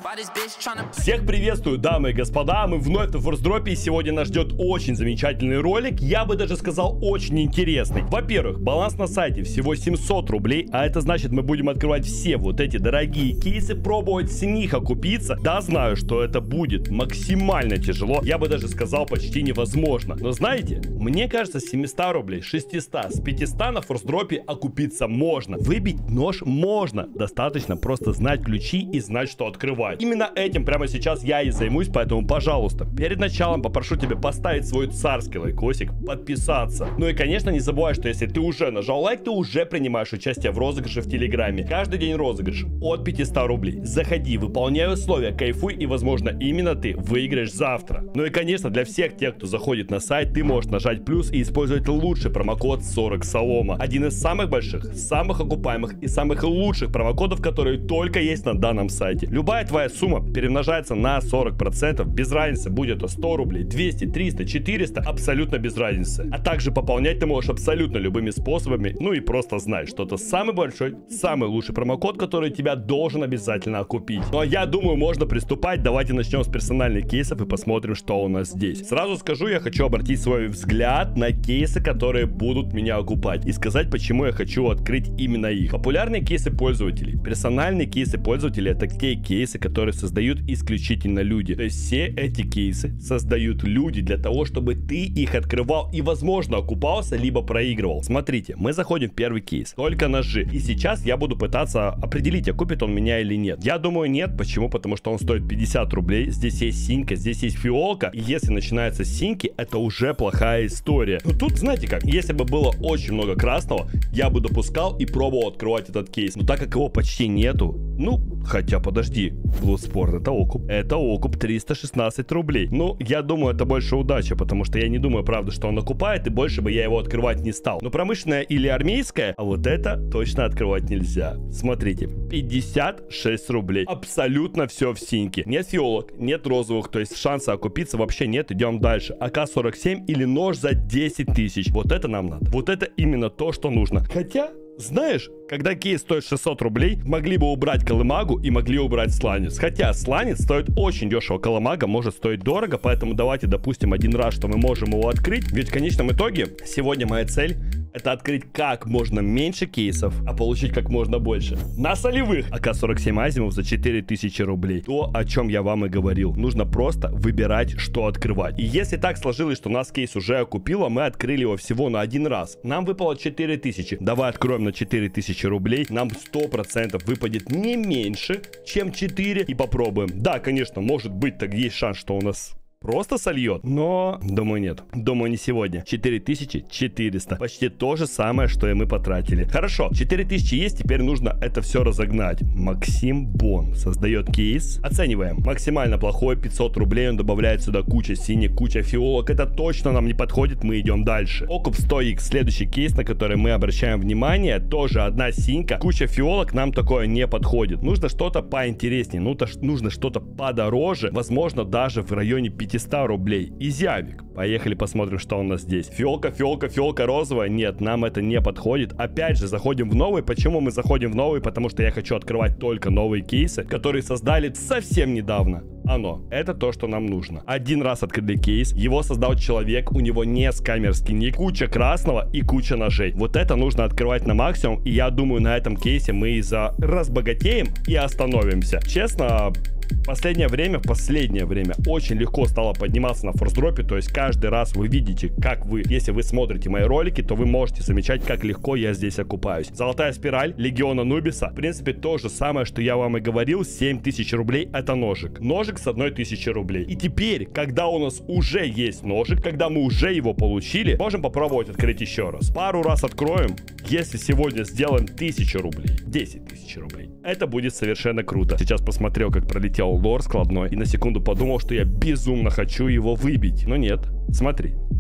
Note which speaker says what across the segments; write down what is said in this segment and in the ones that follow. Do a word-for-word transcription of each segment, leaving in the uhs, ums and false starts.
Speaker 1: Всех приветствую, дамы и господа, мы вновь на форсдропе, и сегодня нас ждет очень замечательный ролик, я бы даже сказал очень интересный. Во-первых, баланс на сайте всего семьсот рублей, а это значит, мы будем открывать все вот эти дорогие кейсы, пробовать с них окупиться. Да, знаю, что это будет максимально тяжело, я бы даже сказал почти невозможно. Но знаете, мне кажется, с семисот рублей, шестисот, с пятисот на форсдропе окупиться можно. Выбить нож можно, достаточно просто знать ключи и знать, что открывать. Именно этим прямо сейчас я и займусь, поэтому, пожалуйста, перед началом попрошу тебя поставить свой царский лайкосик, подписаться. Ну и, конечно, не забывай, что если ты уже нажал лайк, ты уже принимаешь участие в розыгрыше в Телеграме. Каждый день розыгрыш от пятисот рублей. Заходи, выполняй условия, кайфуй, и, возможно, именно ты выиграешь завтра. Ну и, конечно, для всех тех, кто заходит на сайт, ты можешь нажать плюс и использовать лучший промокод сорок солома. Один из самых больших, самых окупаемых и самых лучших промокодов, которые только есть на данном сайте. Любая твоя сумма перемножается на сорок процентов, без разницы, будет это сто рублей, двести, триста, четыреста, абсолютно без разницы. А также пополнять ты можешь абсолютно любыми способами, ну и просто знай, что это самый большой, самый лучший промокод, который тебя должен обязательно окупить. Ну а я думаю, можно приступать, давайте начнем с персональных кейсов и посмотрим, что у нас здесь. Сразу скажу, я хочу обратить свой взгляд на кейсы, которые будут меня окупать, и сказать, почему я хочу открыть именно их. Популярные кейсы пользователей, персональные кейсы пользователей — это те кейсы, которые создают исключительно люди. То есть все эти кейсы создают люди для того, чтобы ты их открывал и, возможно, окупался, либо проигрывал. Смотрите, мы заходим в первый кейс, только ножи. И сейчас я буду пытаться определить, окупит он меня или нет. Я думаю, нет. Почему? Потому что он стоит пятьдесят рублей. Здесь есть синька, здесь есть фиолка. И если начинается с синьки, это уже плохая история. Но тут, знаете как, если бы было очень много красного, я бы допускал и пробовал открывать этот кейс. Но так как его почти нету, ну, хотя подожди, Bloodsport — это окуп. Это окуп триста шестнадцать рублей. Ну, я думаю, это больше удача, потому что я не думаю, правда, что он окупает, и больше бы я его открывать не стал. Но промышленное или армейское, а вот это точно открывать нельзя. Смотрите, пятьдесят шесть рублей. Абсолютно все в синьке. Нет фиолок, нет розовых, то есть шанса окупиться вообще нет. Идем дальше. А К сорок семь или нож за десять тысяч. Вот это нам надо. Вот это именно то, что нужно. Хотя... знаешь, когда кейс стоит шестьсот рублей, могли бы убрать колымагу и могли убрать сланец. Хотя сланец стоит очень дешево, колымага может стоить дорого, поэтому давайте допустим один раз, что мы можем его открыть. Ведь в конечном итоге сегодня моя цель — это открыть как можно меньше кейсов, а получить как можно больше. На солевых А К сорок семь Азимов за четыре тысячи рублей. То, о чем я вам и говорил. Нужно просто выбирать, что открывать. И если так сложилось, что нас кейс уже окупило, мы открыли его всего на один раз. Нам выпало четыре тысячи. Давай откроем на четыре тысячи рублей. Нам сто процентов выпадет не меньше, чем четыре. И попробуем. Да, конечно, может быть, так есть шанс, что у нас... просто сольет, но думаю нет, думаю не сегодня. Четыре тысячи четыреста, почти то же самое, что и мы потратили. Хорошо, четыре тысячи есть, теперь нужно это все разогнать. Максим Бон создает кейс, оцениваем. Максимально плохой, пятьсот рублей, он добавляет сюда куча синих, куча фиолок, это точно нам не подходит, мы идем дальше. Окуп сто икс, следующий кейс, на который мы обращаем внимание, тоже одна синька, куча фиолок, нам такое не подходит. Нужно что-то поинтереснее, ну то нужно что-то подороже, возможно даже в районе пятисот рублей. Изявик. Поехали посмотрим, что у нас здесь. Фиолка, фиолка, фиолка розовая. Нет, нам это не подходит. Опять же, заходим в новый. Почему мы заходим в новый? Потому что я хочу открывать только новые кейсы, которые создали совсем недавно. Оно. Это то, что нам нужно. Один раз открыли кейс, его создал человек, у него не скамерский ник, куча красного и куча ножей. Вот это нужно открывать на максимум, и я думаю, на этом кейсе мы и за разбогатеем и остановимся. Честно, последнее время, последнее время очень легко стало подниматься на форсдропе, то есть каждый раз вы видите, как вы, если вы смотрите мои ролики, то вы можете замечать, как легко я здесь окупаюсь. Золотая спираль Легиона Нубиса, в принципе, то же самое, что я вам и говорил, семь тысяч рублей это ножик. Ножик с одной тысячи рублей. И теперь, когда у нас уже есть ножик, когда мы уже его получили, можем попробовать открыть еще раз. Пару раз откроем, если сегодня сделаем тысячу рублей, десять тысяч рублей. Это будет совершенно круто. Сейчас посмотрел, как пролетел лор складной, и на секунду подумал, что я безумно хочу его выбить. Но нет, смотри.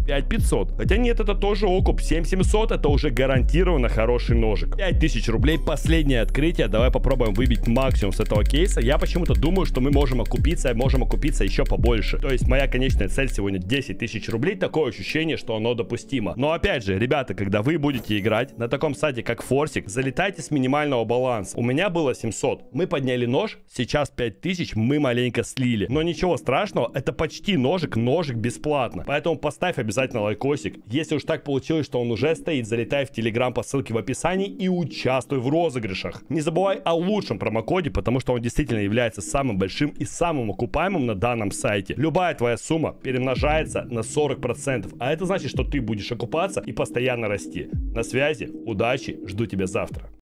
Speaker 1: пять пятьсот. Хотя нет, это тоже окуп. семь семьсот это уже гарантированно хороший ножик. пять тысяч рублей, последнее открытие. Давай попробуем выбить максимум с этого кейса. Я почему-то думаю, что мы можем окупиться, можем окупиться еще побольше. То есть моя конечная цель сегодня десять тысяч рублей. Такое ощущение, что оно допустимо. Но опять же, ребята, когда вы будете играть на таком сайте, как Форсик, залетайте с минимального баланса. У меня было семьсот. Мы подняли нож, сейчас пять тысяч, мы маленько слили. Но ничего страшного, это почти ножик, ножик бесплатно. Поэтому поставь обязательно лайкосик. Если уж так получилось, что он уже стоит, залетай в Телеграм по ссылке в описании и участвуй в розыгрышах. Не забывай о лучшем промокоде, потому что он действительно является самым большим и самым окупаемым на данном сайте. Любая твоя сумма перемножается на сорок процентов, а это значит, что ты будешь окупаться и постоянно расти. На связи, удачи, жду тебя завтра.